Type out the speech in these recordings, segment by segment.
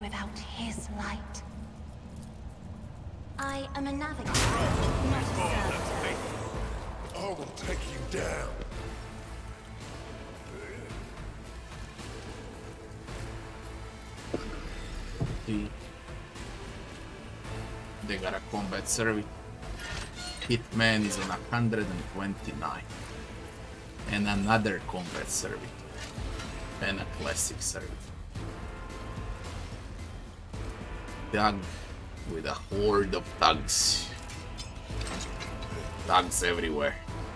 without his light. I am a navigator, not a servitor. I will take you down. They got a combat service. Hitman is on 129. And another combat service. And a classic service. Dog with a horde of thugs. Thugs everywhere.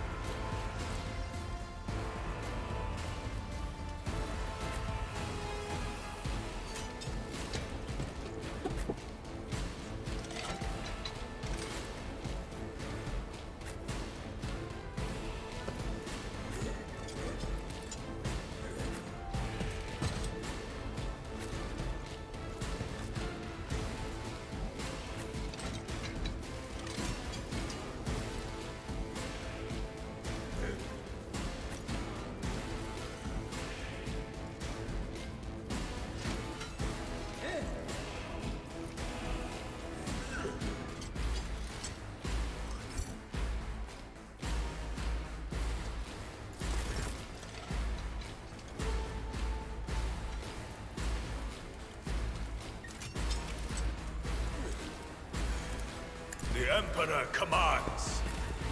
The Emperor commands.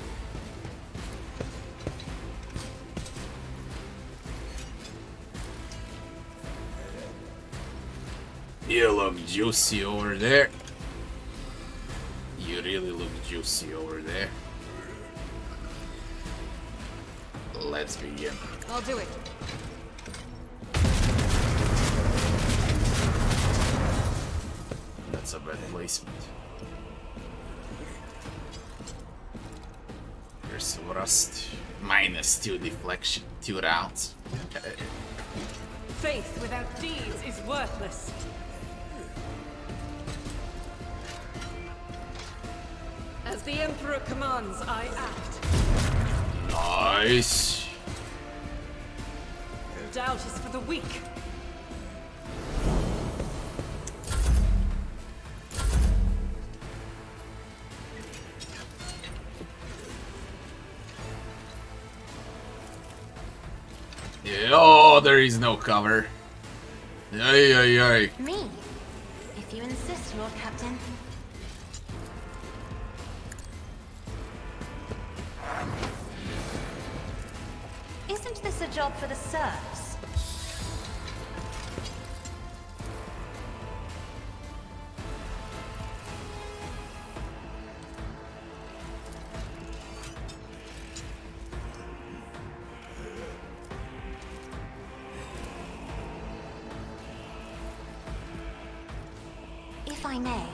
You look juicy over there. You really look juicy over there. Let's begin. I'll do it. That's a bad placement. There's rust. -2 deflection. 2 rounds. Okay. Faith without deeds is worthless. As the Emperor commands, I act. Nice. Doubt is for the weak. Oh, there is no cover. Ay, ay, ay. Me, if you insist, Lord Captain. Isn't this a job for the serfs? If I may.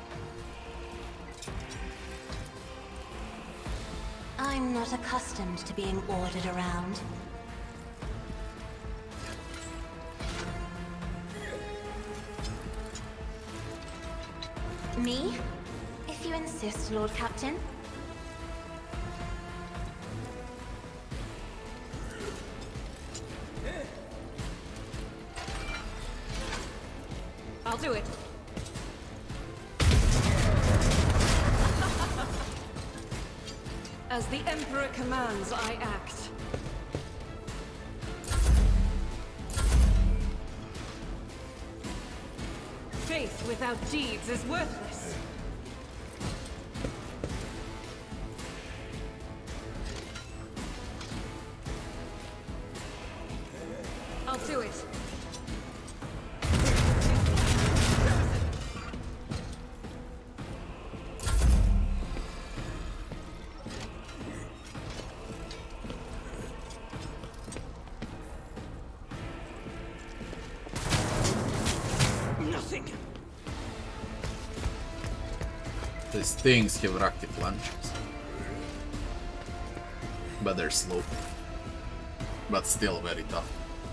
I'm not accustomed to being ordered around. Me? If you insist, Lord Captain. I'll do it. As the Emperor commands, I act. Faith without deeds is worthless. I'll do it. These things have rocket launchers. But they're slow. But still very tough.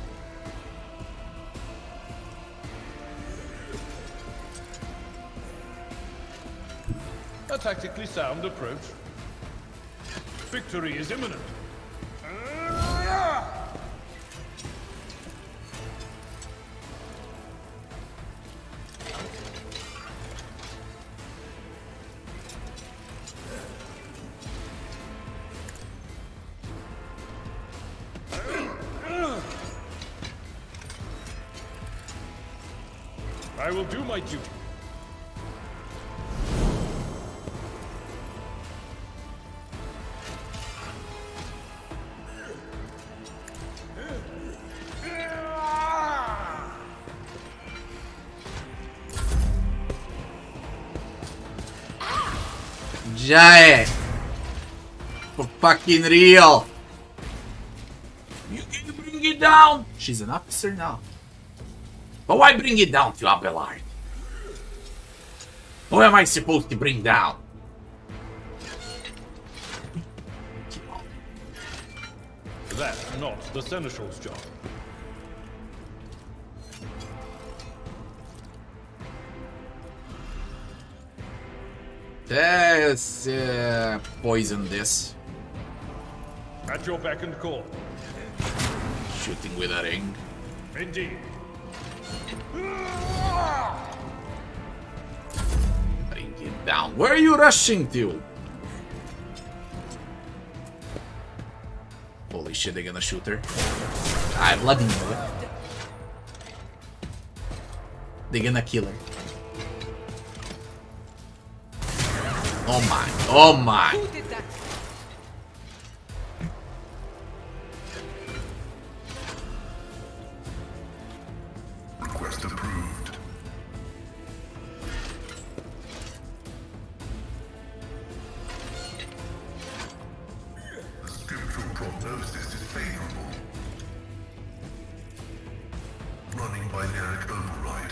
A tactically sound approach. Victory is imminent. I will do my duty. Jae! For fucking real! You can bring it down! She's an officer now. But why bring it down to Abelard? Who am I supposed to bring down? That's not the Seneschal's job. Let's poison this. At your beck and call. Shooting with a ring. Indeed. Bring it down. Where are you rushing to? Holy shit, they're gonna shoot her. I bloody knew it. They're gonna kill her. Oh my, oh my. Who did that? Request approved. The scriptural prognosis is favorable. Running binaric override.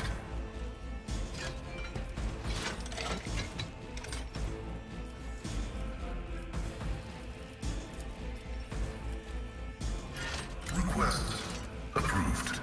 Request approved.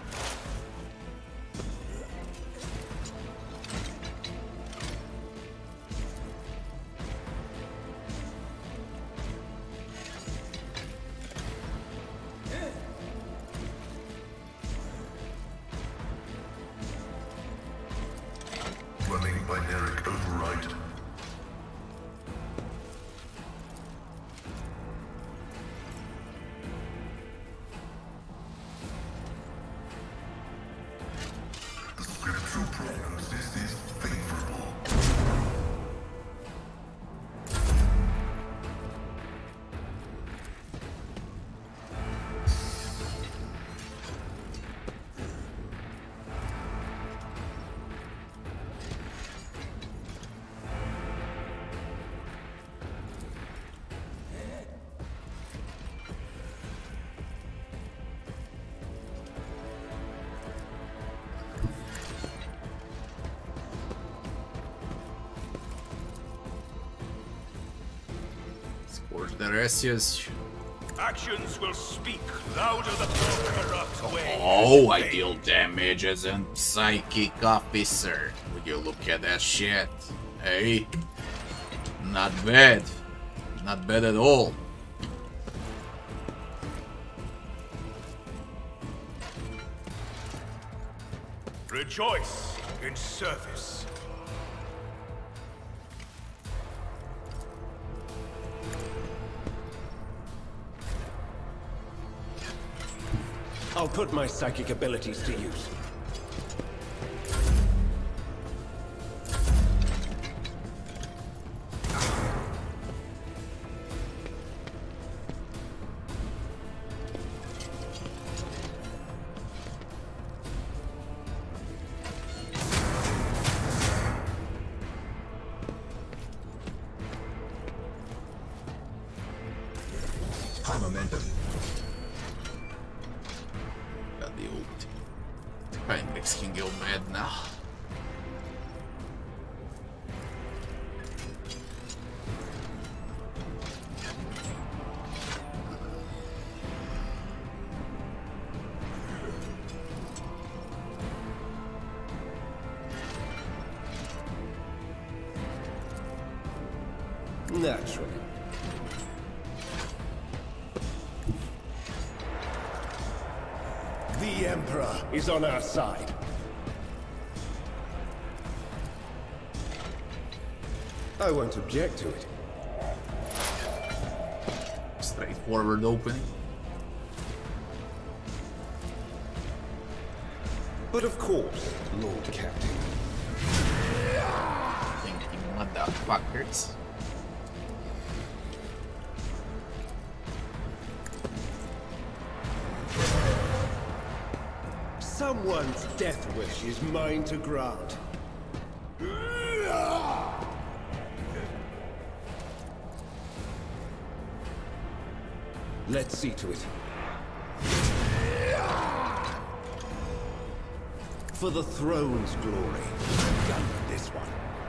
Running binaric override. The scriptural prognosis is favorable. Scourge the Resius. Actions will speak louder than your corrupt ways. Oh, I deal damage as a psychic officer. Would you look at that shit? Hey? Not bad. Not bad at all. Rejoice in service. I'll put my psychic abilities to use. High momentum. Got the ult. Heinrichs can go mad now. Naturally. The Emperor is on our side. I won't object to it. Straightforward opening. But of course, Lord Captain. Thinking, motherfuckers. Someone's death wish is mine to grant. Let's see to it. For the throne's glory. Done with this one.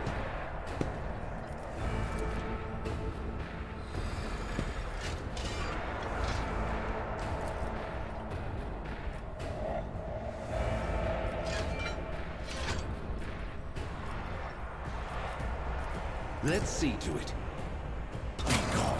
Let's see to it. Be gone.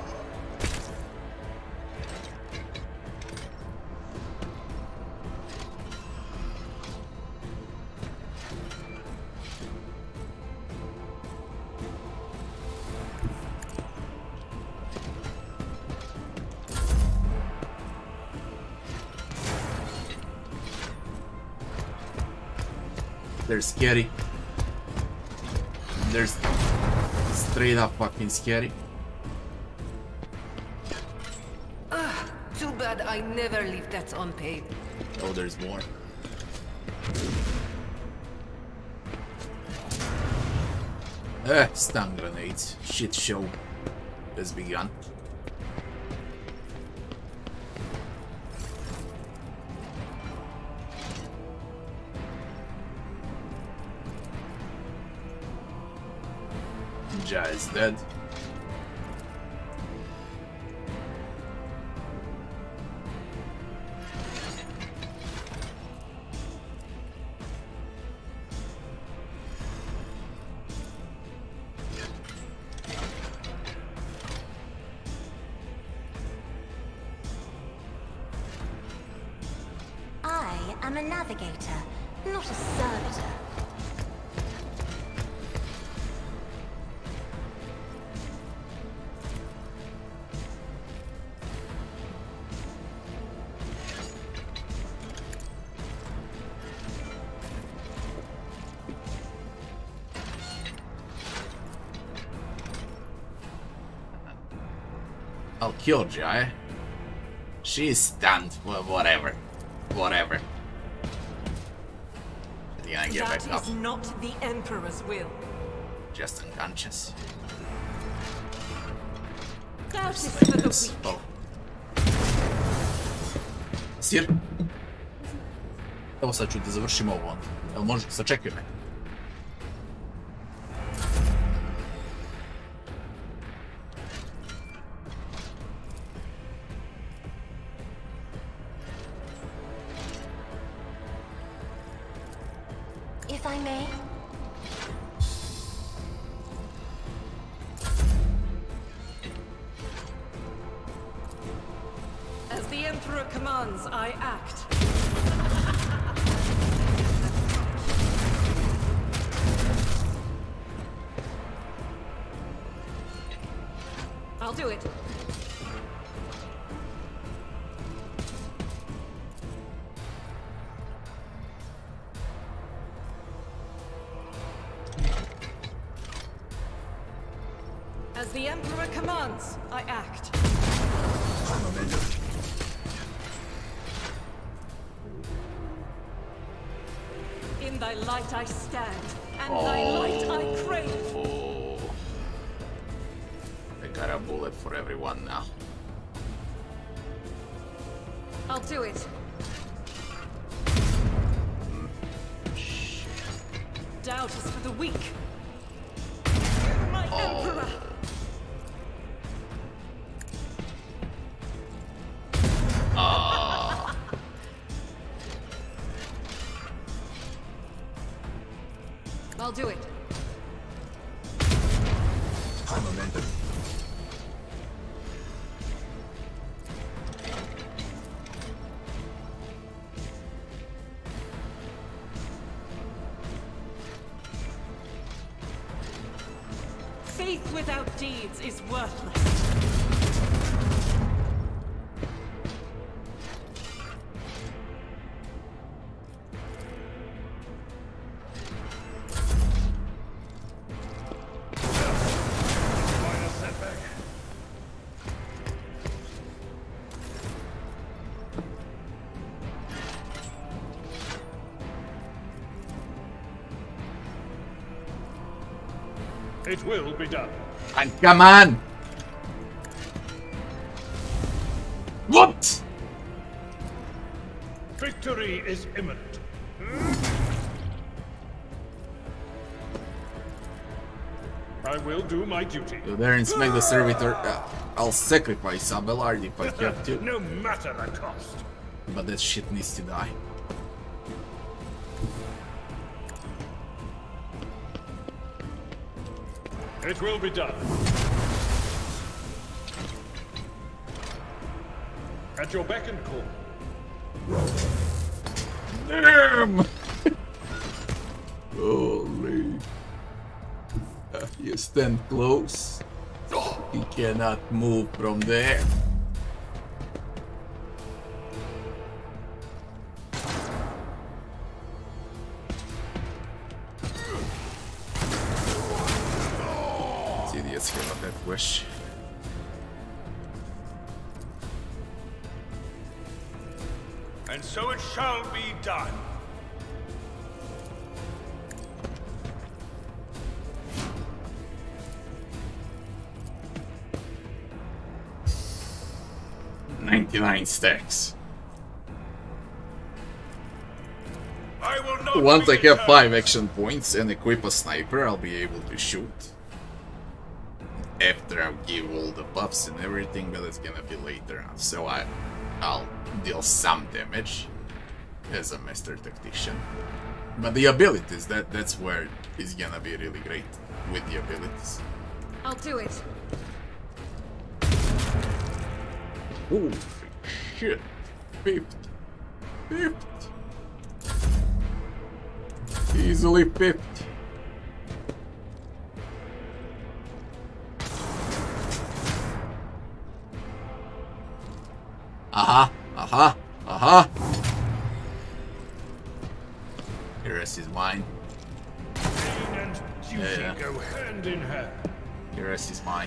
They're scary. They're straight up fucking scary. Too bad I never leave that unpaid. Oh, there's more. Stun grenades. Shit show has begun. Jae is dead. I am a navigator, not a servitor. I'll kill Jae. She's stunned. Well, whatever. Whatever. Yeah, get back up. That is not the Emperor's will. Just unconscious. Doubt is for the weak. Oh. Sir? Evo sad ću da završimo ovo. Jel može? Sačekuj me. If I may. As the Emperor commands, I act. I'll do it. As the Emperor commands, I act. In thy light I stand, and thy light I crave. Oh. I got a bullet for everyone now. I'll do it. Doubt is for the weak. My Emperor! I'll do it. High momentum. Faith without deeds is worthless. It will be done. And come on! What? Victory is imminent. I will do my duty. Go there and smack the servitor. I'll sacrifice Abelard if I have to. No matter the cost. But that shit needs to die. It will be done. At your beck and call. Damn! Holy. You stand close. He cannot move from there. These idiots cannot have wish. And so it shall be done. $99 stacks. I will not Once I be have deterred. 5 action points and equip a sniper, I'll be able to shoot. After I give all the buffs and everything, but it's gonna be later on. So I'll deal some damage as a master tactician. But the abilities, that's where it's gonna be really great with the abilities. I'll do it. Holy shit. 50. 50. Easily 50. Aha. Aha. Aha. The rest is mine. Pain and duty Yeah. go hand in hand. The rest is mine.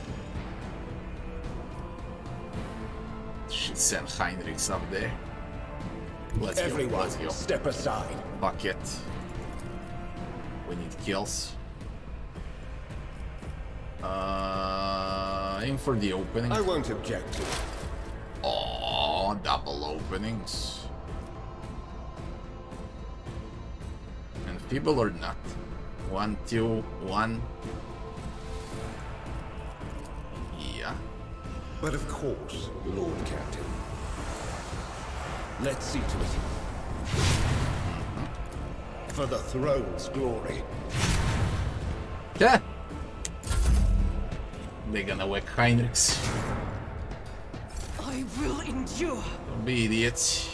Should send Heinrichs up there. Let's go, Everyone, let's go. step aside. Fuck it. We need kills. Aim for the opening. I won't object to it. Oh, double openings. And feeble or not? 1, 2, 1. Yeah. But of course, Lord Captain. Let's see to it. For the throne's glory. Yeah. They're gonna whack Heinrichs. I will endure. Don't be idiots.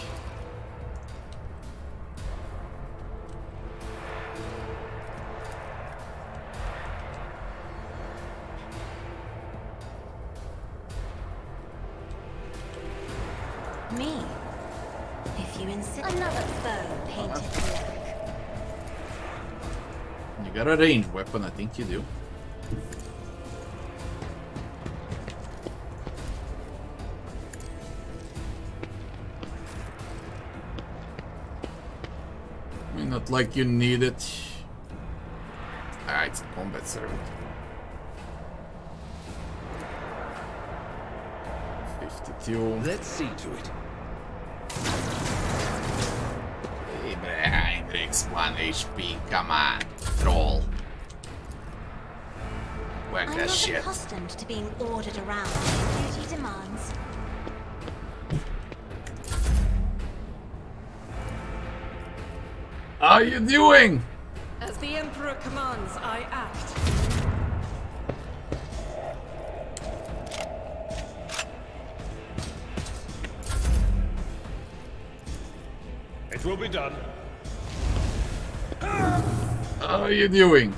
Me? If you insist. Another foe painted black. You got a ranged weapon, I think you do. I mean, not like you need it. Ah, it's a combat servant. 52. Let's see to it. Heinrichs, 1 HP, come on, troll. Whack I'm that not shit. accustomed to being ordered around. Duty demands. How are you doing? As the Emperor commands, I act. It will be done. How are you doing?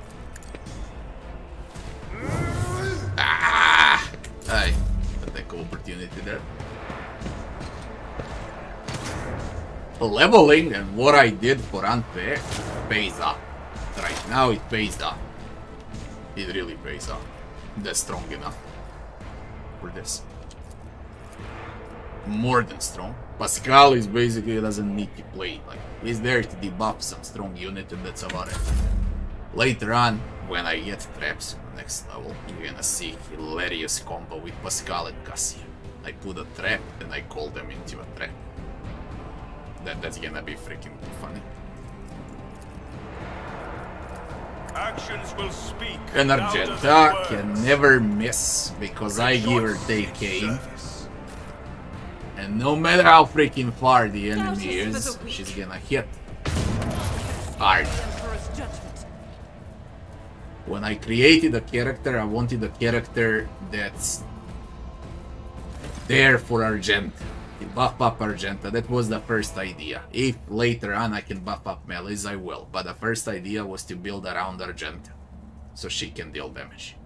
Ah! Hey, attack opportunity there. Leveling and what I did for unfair pays off. Right now it pays off. It really pays off. That's strong enough for this. More than strong. Pascal is basically doesn't need to play. Like, he's there to debuff some strong unit and that's about it. Later on, when I get traps on the next level, you're gonna see hilarious combo with Pascal and Cassia. I put a trap and I call them into a trap. That's gonna be freaking funny. Actions will speak. And Argenta can never miss because I give her take aim. And no matter how freaking far the enemy is, she's gonna hit hard. When I created a character, I wanted a character that's there for Argenta. To buff up Argenta. That was the first idea. If later on I can buff up melees, I will. But the first idea was to build around Argenta, so she can deal damage.